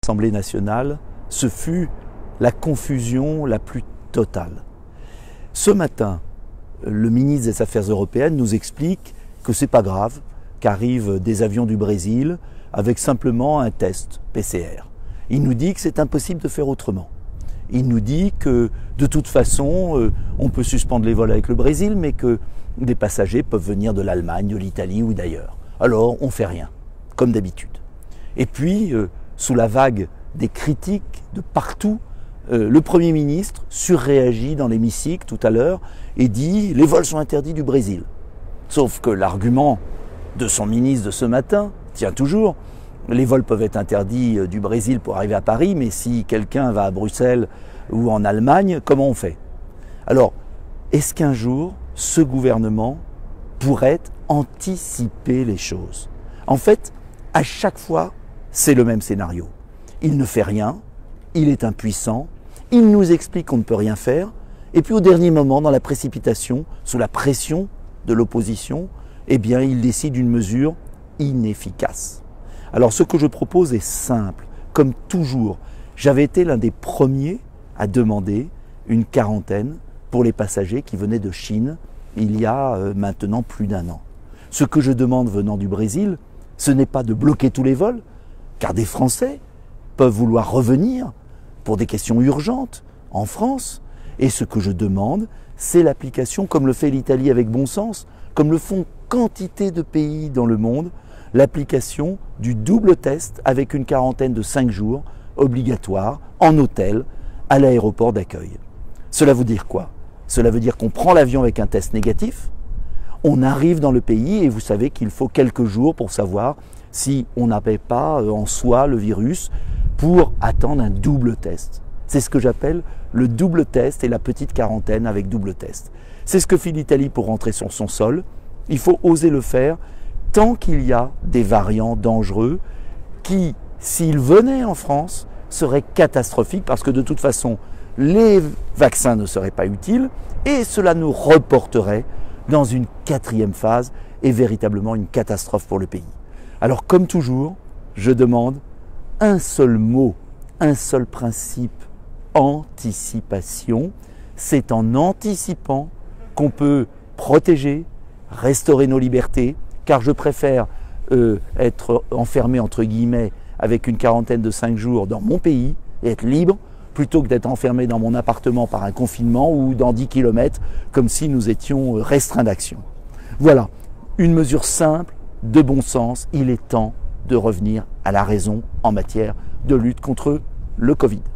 L'Assemblée nationale, ce fut la confusion la plus totale. Ce matin, le ministre des Affaires européennes nous explique que c'est pas grave, qu'arrivent des avions du Brésil avec simplement un test PCR. Il nous dit que c'est impossible de faire autrement. Il nous dit que de toute façon, on peut suspendre les vols avec le Brésil, mais que des passagers peuvent venir de l'Allemagne, de l'Italie ou d'ailleurs. Alors, on fait rien, comme d'habitude. Et puis, sous la vague des critiques de partout, le Premier ministre surréagit dans l'hémicycle tout à l'heure et dit « les vols sont interdits du Brésil ». Sauf que l'argument de son ministre de ce matin tient toujours. Les vols peuvent être interdits du Brésil pour arriver à Paris, mais si quelqu'un va à Bruxelles ou en Allemagne, comment on fait? Alors, est-ce qu'un jour, ce gouvernement pourrait anticiper les choses? En fait, à chaque fois, c'est le même scénario. Il ne fait rien, il est impuissant, il nous explique qu'on ne peut rien faire, et puis au dernier moment, dans la précipitation, sous la pression de l'opposition, eh bien, il décide une mesure inefficace. Alors ce que je propose est simple. Comme toujours, j'avais été l'un des premiers à demander une quarantaine pour les passagers qui venaient de Chine il y a maintenant plus d'un an. Ce que je demande venant du Brésil, ce n'est pas de bloquer tous les vols, car des Français peuvent vouloir revenir pour des questions urgentes en France. Et ce que je demande, c'est l'application, comme le fait l'Italie avec bon sens, comme le font quantité de pays dans le monde, l'application du double test avec une quarantaine de 5 jours obligatoire en hôtel à l'aéroport d'accueil. Cela veut dire quoi? Cela veut dire qu'on prend l'avion avec un test négatif, on arrive dans le pays et vous savez qu'il faut quelques jours pour savoir si on n'avait pas en soi le virus pour attendre un double test. C'est ce que j'appelle le double test et la petite quarantaine avec double test. C'est ce que fait l'Italie pour rentrer sur son sol. Il faut oser le faire tant qu'il y a des variants dangereux qui, s'ils venaient en France, seraient catastrophiques parce que de toute façon, les vaccins ne seraient pas utiles et cela nous reporterait dans une 4e phase et véritablement une catastrophe pour le pays. Alors comme toujours, je demande un seul mot, un seul principe, anticipation. C'est en anticipant qu'on peut protéger, restaurer nos libertés, car je préfère être enfermé entre guillemets avec une quarantaine de 5 jours dans mon pays et être libre, plutôt que d'être enfermé dans mon appartement par un confinement ou dans 10 km comme si nous étions restreints d'action. Voilà, une mesure simple, de bon sens. Il est temps de revenir à la raison en matière de lutte contre le Covid.